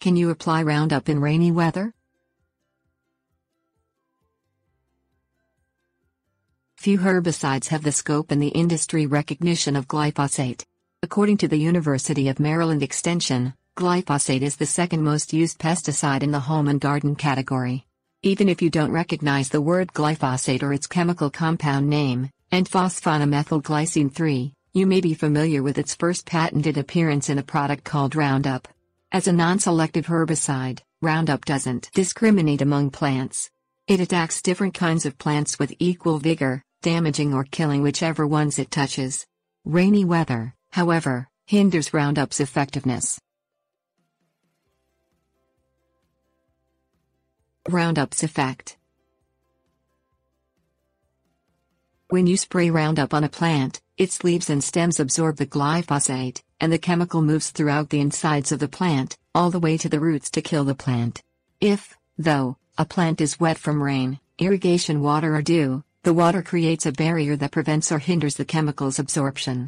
Can you apply Roundup in rainy weather? Few herbicides have the scope and the industry recognition of glyphosate. According to the University of Maryland Extension, glyphosate is the second most used pesticide in the home and garden category. Even if you don't recognize the word glyphosate or its chemical compound name, N-phosphonamethylglycine 3, you may be familiar with its first patented appearance in a product called Roundup. As a non-selective herbicide, Roundup doesn't discriminate among plants. It attacks different kinds of plants with equal vigor, damaging or killing whichever ones it touches. Rainy weather, however, hinders Roundup's effectiveness. Roundup's effect. When you spray Roundup on a plant, its leaves and stems absorb the glyphosate, and the chemical moves throughout the insides of the plant, all the way to the roots to kill the plant. If, though, a plant is wet from rain, irrigation water or dew, the water creates a barrier that prevents or hinders the chemical's absorption.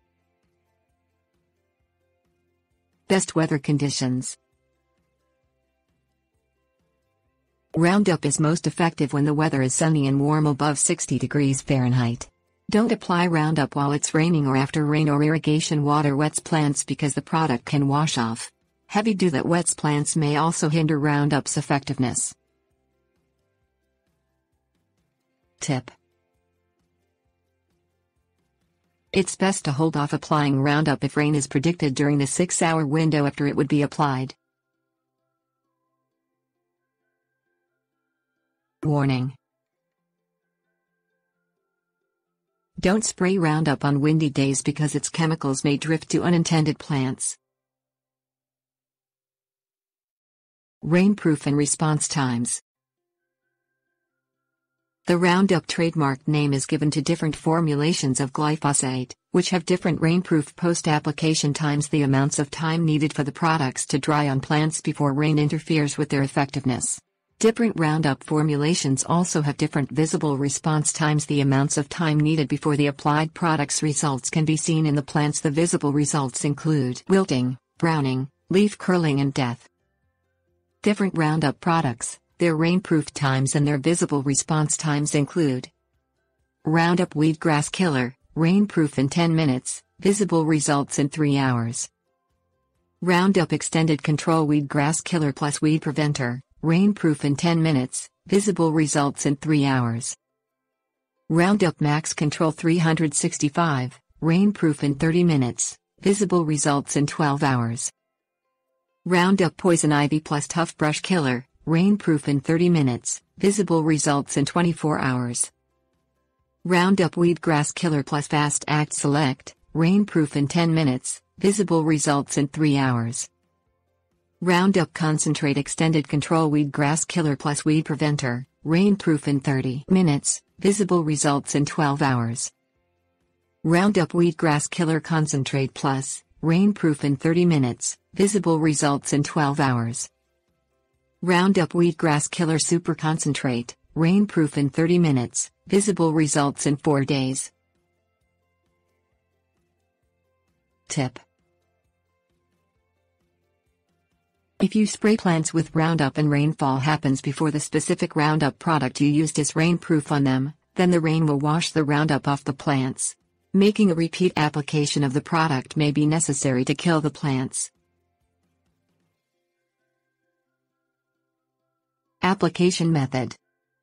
Best weather conditions. Roundup is most effective when the weather is sunny and warm above 60 degrees Fahrenheit. Don't apply Roundup while it's raining or after rain or irrigation water wets plants because the product can wash off. Heavy dew that wets plants may also hinder Roundup's effectiveness. Tip: it's best to hold off applying Roundup if rain is predicted during the 6-hour window after it would be applied. Warning: don't spray Roundup on windy days because its chemicals may drift to unintended plants. Rainproof and response times. The Roundup trademark name is given to different formulations of glyphosate, which have different rainproof post-application times, the amounts of time needed for the products to dry on plants before rain interferes with their effectiveness. Different Roundup formulations also have different visible response times, the amounts of time needed before the applied product's results can be seen in the plants. The visible results include wilting, browning, leaf curling and death. Different Roundup products, their rainproof times and their visible response times include: Roundup Weedgrass Killer, rainproof in 10 minutes, visible results in 3 hours. Roundup Extended Control Weedgrass Killer plus Weed Preventer, rainproof in 10 minutes, visible results in 3 hours. Roundup Max Control 365, rainproof in 30 minutes, visible results in 12 hours. Roundup Poison Ivy plus Tough Brush Killer, rainproof in 30 minutes, visible results in 24 hours. Roundup Weedgrass Killer plus Fast Act Select, rainproof in 10 minutes, visible results in 3 hours. Roundup Concentrate Extended Control Weedgrass Killer plus Weed Preventer, rainproof in 30 minutes, visible results in 12 hours. Roundup Weedgrass Killer Concentrate plus, rainproof in 30 minutes, visible results in 12 hours. Roundup Weedgrass Killer Super Concentrate, rainproof in 30 minutes, visible results in 4 days. Tip: if you spray plants with Roundup and rainfall happens before the specific Roundup product you used is rainproof on them, then the rain will wash the Roundup off the plants. Making a repeat application of the product may be necessary to kill the plants. Application method: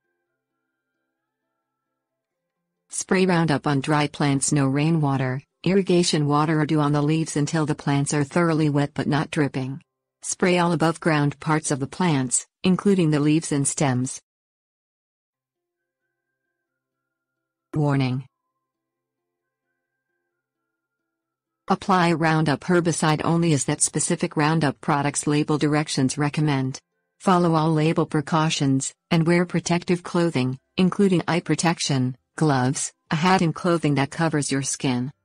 spray Roundup on dry plants, no rainwater, irrigation water or dew on the leaves until the plants are thoroughly wet but not dripping. Spray all above ground parts of the plants, including the leaves and stems. Warning: apply Roundup herbicide only as that specific Roundup product's label directions recommend. Follow all label precautions, and wear protective clothing, including eye protection, gloves, a hat and clothing that covers your skin.